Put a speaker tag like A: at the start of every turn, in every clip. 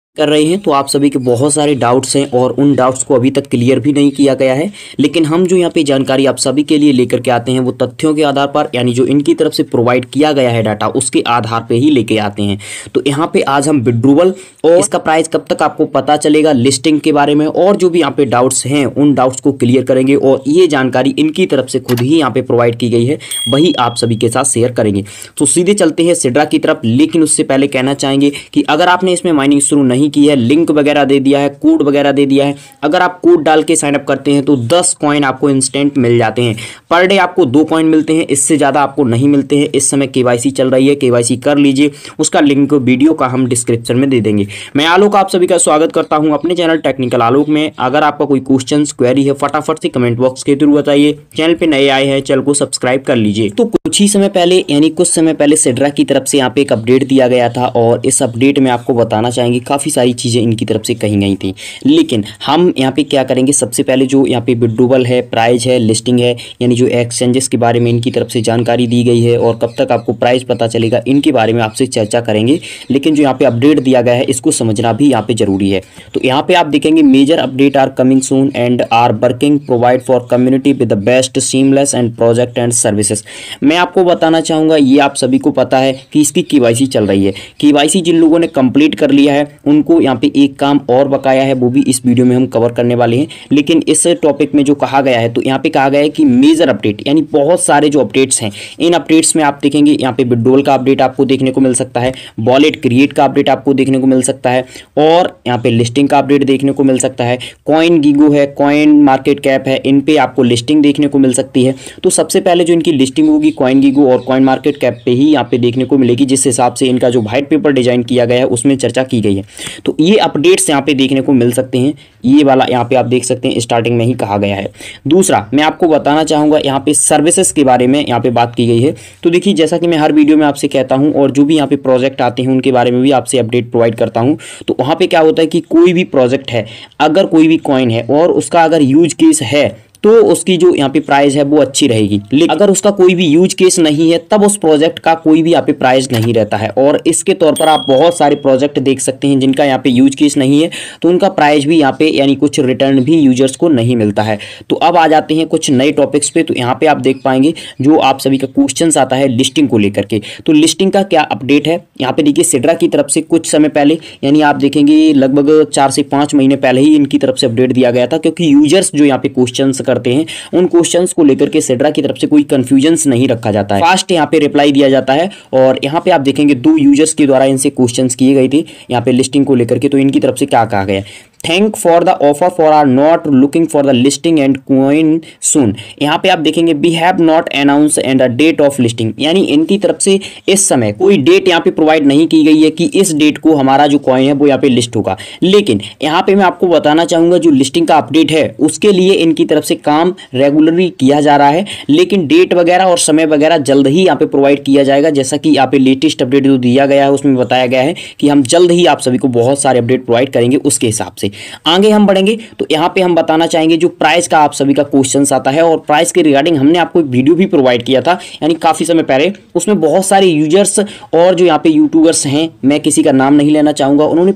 A: कर रहे हैं तो आप सभी के बहुत सारे डाउट्स हैं और उन डाउट्स को अभी तक क्लियर भी नहीं किया गया है। लेकिन हम जो यहाँ पे जानकारी आप सभी के लिए लेकर के आते हैं वो तथ्यों के आधार पर, यानी जो इनकी तरफ से प्रोवाइड किया गया है डाटा उसके आधार पे ही लेके आते हैं। तो यहाँ पे आज हम विड्रूवल और इसका प्राइस कब तक आपको पता चलेगा, लिस्टिंग के बारे में और जो भी यहाँ पे डाउट्स हैं उन डाउट्स को क्लियर करेंगे। और ये जानकारी इनकी तरफ से खुद ही यहाँ पे प्रोवाइड की गई है, वही आप सभी के साथ शेयर करेंगे। तो सीधे चलते हैं सिड्रा की तरफ। लेकिन उससे पहले कहना चाहेंगे कि अगर आपने इसमें माइनिंग शुरू नहीं की है, लिंक वगैरह दे दिया है, कोड वगैरह दे दिया है, अगर आप कोड डाल के साइन अप करते हैं तो 10 कॉइन आपको इंस्टेंट मिल जाते हैं। पर डे आपको 2 कॉइन मिलते हैं, इससे ज़्यादा आपको नहीं मिलते हैं। इस समय केवाईसी चल रही है, केवाईसी कर लीजिए, उसका लिंक वीडियो का हम डिस्क्रिप्शन में दे देंगे। मैं आलोक आप सभी का स्वागत करता हूं अपने चैनल टेक्निकल आलोक में। अगर आपका कोई क्वेश्चन क्वेरी है फटाफट से कमेंट बॉक्स के थ्रू बताइए। चैनल पे नए आए हैं चैनल को सब्सक्राइब कर लीजिए। तो कुछ ही समय पहले यानी कुछ समय पहले सिड्रा की तरफ से यहाँ पे एक अपडेट दिया गया था और इस अपडेट में आपको बताना चाहेंगे काफ़ी सारी चीज़ें इनकी तरफ से कही गई थी। लेकिन हम यहाँ पे क्या करेंगे, सबसे पहले जो यहाँ पे विड्रूवल है, प्राइस है, लिस्टिंग है, यानी जो एक्सचेंजेस के बारे में इनकी तरफ से जानकारी दी गई है और कब तक आपको प्राइस पता चलेगा, इनके बारे में आपसे चर्चा करेंगे। लेकिन जो यहाँ पे अपडेट दिया गया है इसको समझना भी यहाँ पे जरूरी है। तो यहाँ पे आप देखेंगे major update are coming soon and are working provide for community with the best seamless and project and services. मैं आपको बताना चाहूँगा, ये आप सभी को पता है कि इसकी केवाईसी चल रही है। केवाईसी जिन लोगों ने कंप्लीट कर लिया है उनको यहाँ पे एक काम और बकाया है, वो भी इस वीडियो में हम कवर करने वाले हैं। लेकिन इस टॉपिक में जो कहा गया है, तो यहाँ पे कहा गया है कि मेजर अपडेट यानी बहुत सारे जो अपडेट्स हैं, इन अपडेट्स में आप देखेंगे यहाँ पे विड्रॉल का अपडेट आपको देखने को मिल सकता है, वॉलेट क्रिएट का अपडेट आपको देखने को मिल सकता है और यहाँ पे लिस्टिंग का अपडेट देखने को मिल सकता है। कॉइन गीगो है, कॉइन मार्केट कैप है, इन पे आपको लिस्टिंग देखने को मिल सकती है। तो सबसे पहले जो इनकी लिस्टिंग होगी कॉइन गीगो और कॉइन मार्केट कैप पे ही यहाँ पे देखने को मिलेगी, जिस हिसाब से इनका जो व्हाइट पेपर डिजाइन किया गया है उसमें चर्चा की गई है। तो ये अपडेट्स यहाँ पे देखने को मिल सकते हैं, ये वाला यहाँ पे आप देख सकते हैं स्टार्टिंग में ही कहा गया है। दूसरा मैं आपको बताना चाहूँगा, यहाँ पे सर्विसेज के बारे में यहाँ पे बात की गई है। तो देखिए, जैसा कि मैं हर वीडियो में आपसे कहता हूँ और जो भी यहाँ पे प्रोजेक्ट आते हैं उनके बारे में भी आपसे अपडेट प्रोवाइड करता हूँ। तो वहाँ पे क्या होता है कि कोई भी प्रोजेक्ट है, अगर कोई भी कॉइन है और उसका अगर यूज केस है तो उसकी जो यहाँ पे प्राइस है वो अच्छी रहेगी। लेकिन अगर उसका कोई भी यूज केस नहीं है तब उस प्रोजेक्ट का कोई भी यहाँ पे प्राइस नहीं रहता है। और इसके तौर पर आप बहुत सारे प्रोजेक्ट देख सकते हैं जिनका यहाँ पे यूज केस नहीं है, तो उनका प्राइस भी यहाँ पे यानी कुछ रिटर्न भी यूजर्स को नहीं मिलता है। तो अब आ जाते हैं कुछ नए टॉपिक्स पे। तो यहाँ पे आप देख पाएंगे जो आप सभी का क्वेश्चन आता है लिस्टिंग को लेकर के। तो लिस्टिंग का क्या अपडेट है, यहाँ पे देखिए सिड्रा की तरफ से कुछ समय पहले यानी आप देखेंगे लगभग 4 से 5 महीने पहले ही इनकी तरफ से अपडेट दिया गया था, क्योंकि यूजर्स जो यहाँ पे क्वेश्चन करते हैं उन क्वेश्चंस को लेकर के सिड्रा की तरफ से कोई कंफ्यूजन्स नहीं रखा जाता है, फास्ट यहाँ पे रिप्लाई दिया जाता है। और यहाँ पे आप देखेंगे 2 यूजर्स के द्वारा इनसे क्वेश्चंस किए गए थे यहाँ पे लिस्टिंग को लेकर के। तो इनकी तरफ से क्या कहा गया, thank for the offer for are not looking for the listing and coin soon. यहाँ पे आप देखेंगे we have not announce and the date of listing, यानी इनकी तरफ से इस समय कोई डेट यहाँ पे प्रोवाइड नहीं की गई है कि इस डेट को हमारा जो कॉइन है वो यहाँ पे लिस्ट होगा। लेकिन यहाँ पे मैं आपको बताना चाहूँगा जो लिस्टिंग का अपडेट है उसके लिए इनकी तरफ से काम रेगुलरली किया जा रहा है, लेकिन डेट वगैरह और समय वगैरह जल्द ही यहाँ पे प्रोवाइड किया जाएगा। जैसा कि यहाँ पे लेटेस्ट अपडेट जो दिया गया है उसमें बताया गया है कि हम जल्द ही आप सभी को बहुत सारे अपडेट प्रोवाइड करेंगे। उसके हिसाब से आगे हम बढ़ेंगे। तो यहाँ पे हम बताना चाहेंगे जो प्राइस का आप सभी का क्वेश्चन आता है और प्राइस के रिगार्डिंग हमने आपको एक वीडियो भी प्रोवाइड किया था यानी काफी समय पहले। उसमें बहुत सारे यूजर्स और जो यहाँ पे यूट्यूबर्स हैं, मैं किसी का नाम नहीं लेना चाहूंगा, उन्होंने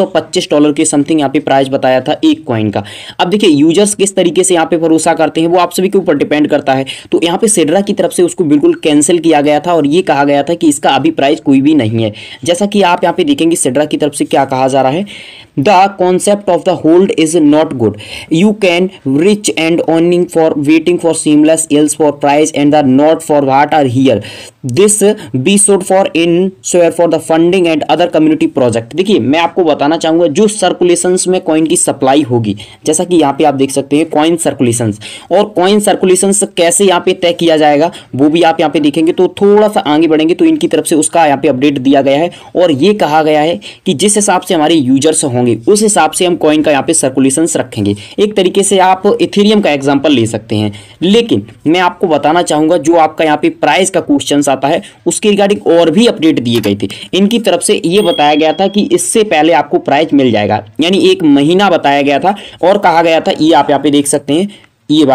A: $525 के समथिंग यहाँ पे प्राइस बताया था एक कॉइन का। अब देखिए यूजर्स किस तरीके से यहाँ पे भरोसा करते हैं वो आप सभी के ऊपर डिपेंड करता है। तो यहाँ पे सिड्रा की तरफ से उसको बिल्कुल कैंसिल किया गया था और ये कहा गया था कि इसका अभी प्राइस कोई भी नहीं है। जैसा कि आप यहाँ पे देखेंगे सिड्रा की तरफ से क्या कहा जा रहा है, the concept of the hold is not good, you can reach and earning for waiting for seamless else for price and the not for what are here, this be should for in share for the funding and other community project. देखिए मैं आपको बताना चाहूंगा जो circulations में coin की supply होगी, जैसा कि यहाँ पे आप देख सकते हैं कॉइन सर्कुलेशंस, और कॉइन सर्कुलेशंस कैसे यहाँ पे तय किया जाएगा वो भी आप यहाँ पे देखेंगे। तो थोड़ा सा आगे बढ़ेंगे तो इनकी तरफ से उसका यहाँ पे अपडेट दिया गया है और ये कहा गया है कि जिस हिसाब से हमारे यूजर्स होंगे उस हिसाब से हम कॉइन का यहाँ पे सर्कुलेशंस रखेंगे। एक तरीके से आप इथेरियम का एग्जांपल ले सकते हैं। लेकिन मैं आपको बताना चाहूंगा जो आपका यहाँ पे प्राइस का क्वेश्चन आता है उसके रिगार्डिंग और भी अपडेट दिए गए थे। इनकी तरफ से ये बताया गया था कि इससे पहले आपको प्राइस मिल जाएगा, यानी 1 महीना बताया गया था और कहा गया था, ये आप यहाँ पे देख सकते हैं ये वाला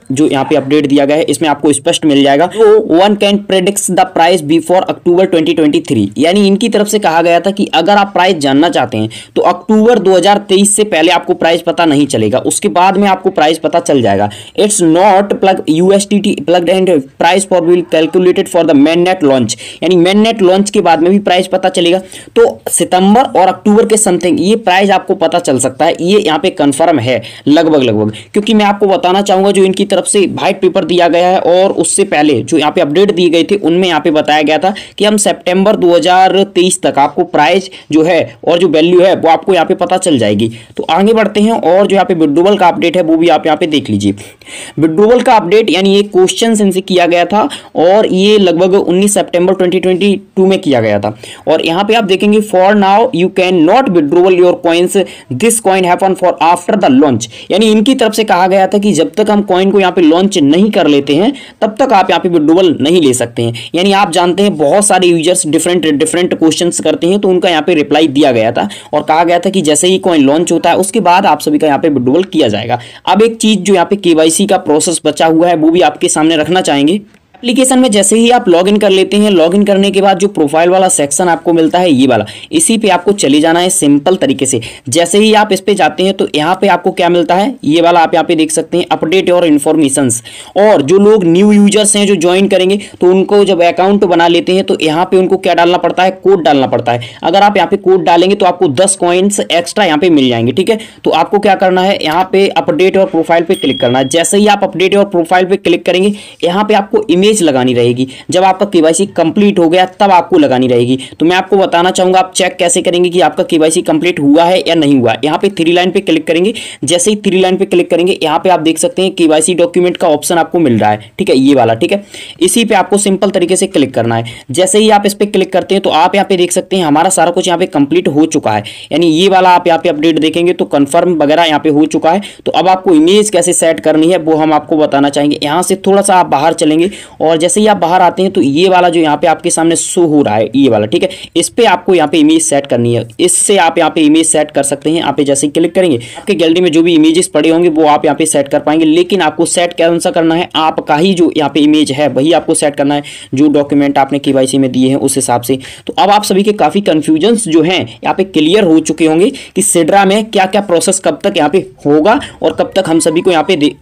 A: जो यहाँ पे अपडेट दिया गया है इसमें आपको स्पष्ट मिल जाएगा। तो one can predict the price before October 2023, यानी इनकी तरफ से कहा गया था कि अगर आप प्राइस जानना चाहते हैं तो अक्टूबर 2023 से पहले आपको प्राइस पता नहीं चलेगा, उसके बाद में आपको प्राइस पता चल जाएगा। It's not plug USDT plugged and price for will calculated for the main net launch, यानी मेन नेट लॉन्च के बाद में भी प्राइस पता चलेगा। तो सितंबर और अक्टूबर के समथिंग ये प्राइस आपको पता चल सकता है, ये यहाँ पे कंफर्म है लगभग, क्योंकि मैं आपको बताना चाहूंगा जो इनकी तरफ से व्हाइट पेपर दिया गया है और उससे पहले जो यहाँ पे अपडेट दिए गए थे उनमें यहाँ पे बताया गया था कि हम सितंबर 2023 तक आपको प्राइस जो है और जो वैल्यू है वो आपको यहाँ पे पता चल जाएगी। तो आगे बढ़ते हैं और जो यहाँ पे विड्रॉवल का अपडेट है वो भी आप यहाँ पे देख लीजिए। विड्रॉवल का अपडेट यानी ये क्वेश्चन इनसे किया गया था और ये लगभग 19 सितंबर 2022 में किया गया था। और यहाँ पे आप देखेंगे for now you can not withdrawal your coins, this coin happen for after the launch, यानी इनकी तरफ से कहा गया था कि जब तक हम कॉइन को यहाँ पे लॉन्च नहीं कर लेते हैं तब तक आप यहाँ पे विड्रॉवल नहीं ले सकते हैं। यानी आप जानते हैं बहुत सारे यूजर्स डिफरेंट क्वेश्चंस करते हैं, तो उनका यहाँ पे रिप्लाई दिया गया था और कहा गया था कि जैसे ही कॉइन लॉन्च होता है उसके बाद आप सभी का यहाँ पे विड्रॉवल किया जाएगा। अब एक चीज जो यहाँ पे केवाईसी का प्रोसेस बचा हुआ है वो भी आपके सामने रखना चाहेंगे। एप्लीकेशन में जैसे ही आप लॉगिन कर लेते हैं, लॉगिन करने के बाद जो प्रोफाइल वाला सेक्शन आपको मिलता है ये वाला, इसी पे आपको चले जाना है सिंपल तरीके से। जैसे ही आप इस पे जाते हैं तो यहाँ पे आपको क्या मिलता है, ये वाला आप यहाँ पे देख सकते हैं अपडेट और इन्फॉर्मेशंस। और जो लोग न्यू यूजर्स हैं जो ज्वाइन करेंगे तो उनको जब अकाउंट बना लेते हैं तो यहाँ पे उनको क्या डालना पड़ता है, कोड डालना पड़ता है। अगर आप यहाँ पे कोड डालेंगे तो आपको 10 कॉइन्स एक्स्ट्रा यहाँ पे मिल जाएंगे, ठीक है। तो आपको क्या करना है, यहाँ पे अपडेट और प्रोफाइल पे क्लिक करना है। जैसे ही आप अपडेट और प्रोफाइल पे क्लिक करेंगे यहाँ पे आपको इमेज लगानी रहेगी। जब आपका केवाईसी कंप्लीट हो गया तब आपको लगानी रहेगी। तो मैं आपको बताना चाहूंगा आप चेक कैसे करेंगे कि आपका केवाईसी कंप्लीट हुआ है या नहीं हुआ। यहाँ पे 3 लाइन पे क्लिक करेंगे, जैसे ही 3 लाइन पे क्लिक करेंगे यहाँ पे आप देख सकते हैं केवाईसी डॉक्यूमेंट का ऑप्शन आपको मिल रहा है, ठीक है, ये वाला, ठीक है। इसी पे आपको सिंपल तरीके से क्लिक करना है। जैसे ही आप इस पे क्लिक करते हैं तो आप यहाँ पे देख सकते हैं हमारा सारा कुछ यहाँ पे कंप्लीट हो चुका है, यानी ये वाला आप यहाँ पे अपडेट देखेंगे तो कंफर्म वगैरह यहाँ पे हो चुका है। तो अब आपको इमेज कैसे सेट करनी है वो हम आपको बताना चाहेंगे। यहाँ से थोड़ा सा आप बाहर चलेंगे और जैसे ही आप बाहर आते हैं तो ये वाला जो यहाँ पे आपके सामने शो हो रहा है ये वाला, ठीक है, इस पे आपको यहाँ पे इमेज सेट करनी है। इससे आप यहाँ पे इमेज सेट कर सकते हैं। यहाँ पे जैसे क्लिक करेंगे आपके गैलरी में जो भी इमेजेस पड़े होंगे वो आप यहाँ पे सेट कर पाएंगे। लेकिन आपको सेट कौन सा करना है, आपका ही जो यहाँ पे इमेज है वही आपको सेट करना है, जो डॉक्यूमेंट आपने केवाईसी में दिए हैं उस हिसाब से। तो अब आप सभी के काफी कंफ्यूजन्स जो हैं यहाँ पे क्लियर हो चुके होंगे कि सिड्रा में क्या क्या प्रोसेस कब तक यहाँ पे होगा और कब तक हम सभी को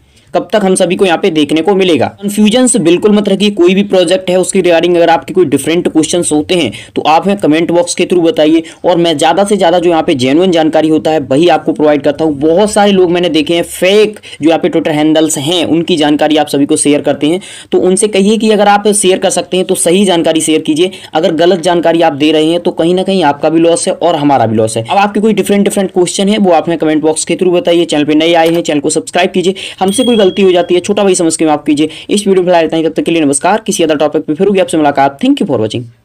A: यहाँ पे देखने को मिलेगा। कंफ्यूजन्स बिल्कुल मत रखिए। कोई भी प्रोजेक्ट है उसके रिगार्डिंग अगर आपके कोई डिफरेंट क्वेश्चंस होते हैं तो आप हमें कमेंट बॉक्स के थ्रू बताइए और मैं ज्यादा से ज्यादा जो यहाँ पे जेन्युइन जानकारी होता है वही आपको प्रोवाइड करता हूँ। बहुत सारे लोग मैंने देखे हैं फेक जो यहाँ पे ट्विटर हैंडल्स हैं उनकी जानकारी आप सभी को शेयर करते हैं, तो उनसे कहिए कि अगर आप शेयर कर सकते हैं तो सही जानकारी शेयर कीजिए। अगर गलत जानकारी आप दे रहे हैं तो कहीं ना कहीं आपका भी लॉस है और हमारा भी लॉस है। अब आपके कोई डिफरेंट क्वेश्चन है वो आप हमें कमेंट बॉक्स के थ्रू बताइए। चैनल पे नए आए हैं चैनल को सब्सक्राइब कीजिए। हमसे कोई गलती हो जाती है छोटा भाई समझ के माफ कीजिए। इस वीडियो में फिलहाल इतना ही, तब तक के लिए नमस्कार। किसी अदर टॉपिक पे फिर होगी आपसे मुलाकात। Thank you for watching.